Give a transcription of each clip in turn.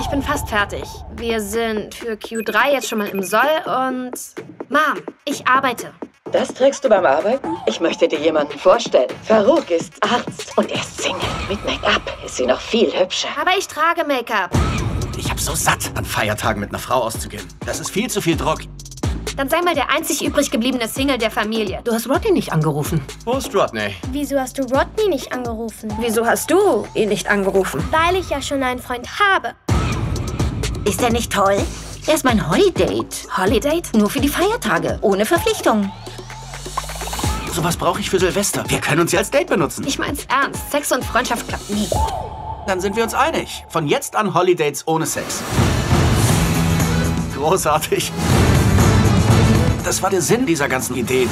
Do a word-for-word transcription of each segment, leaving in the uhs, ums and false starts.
Ich bin fast fertig. Wir sind für Q drei jetzt schon mal im Soll und... Mom, ich arbeite. Das trägst du beim Arbeiten? Ich möchte dir jemanden vorstellen. Farouk ist Arzt und er ist Single. Mit Make-up ist sie noch viel hübscher. Aber ich trage Make-up. Ich hab so satt, an Feiertagen mit einer Frau auszugehen. Das ist viel zu viel Druck. Dann sei mal der einzig übrig gebliebene Single der Familie. Du hast Rodney nicht angerufen. Wo ist Rodney? Wieso hast du Rodney nicht angerufen? Wieso hast du ihn nicht angerufen? Weil ich ja schon einen Freund habe. Ist er nicht toll? Er ist mein Holiday. Holiday? Nur für die Feiertage, ohne Verpflichtung. Sowas brauche ich für Silvester. Wir können uns ja als Date benutzen. Ich mein's ernst. Sex und Freundschaft klappt nie. Dann sind wir uns einig. Von jetzt an Holidays ohne Sex. Großartig. Das war der Sinn dieser ganzen Idee.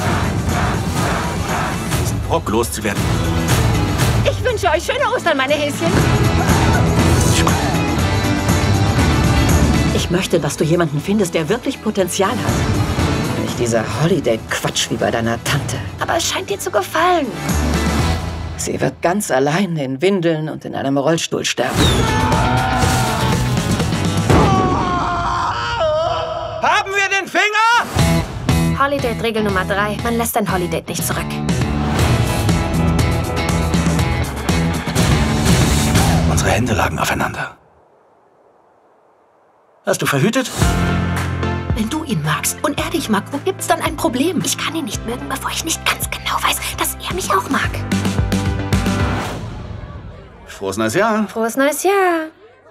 Diesen Druck loszuwerden. Ich wünsche euch schöne Ostern, meine Häschen. Ich möchte, dass du jemanden findest, der wirklich Potenzial hat. Nicht dieser Holiday-Quatsch wie bei deiner Tante. Aber es scheint dir zu gefallen. Sie wird ganz allein in Windeln und in einem Rollstuhl sterben. Haben wir den Finger? Holiday-Regel Nummer drei. Man lässt ein Holiday nicht zurück. Unsere Hände lagen aufeinander. Hast du verhütet? Wenn du ihn magst und er dich mag, wo gibt's dann ein Problem? Ich kann ihn nicht mögen, bevor ich nicht ganz genau weiß, dass er mich auch mag. Frohes neues Jahr. Frohes neues Jahr.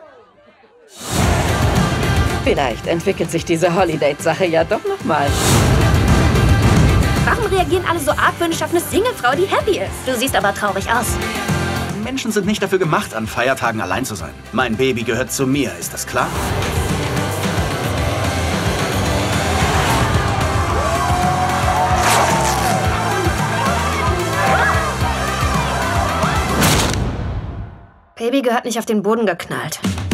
Vielleicht entwickelt sich diese Holiday-Sache ja doch noch mal. Warum reagieren alle so argwöhnisch auf eine Singlefrau, die happy ist? Du siehst aber traurig aus. Menschen sind nicht dafür gemacht, an Feiertagen allein zu sein. Mein Baby gehört zu mir, ist das klar? Baby gehört nicht auf den Boden geknallt.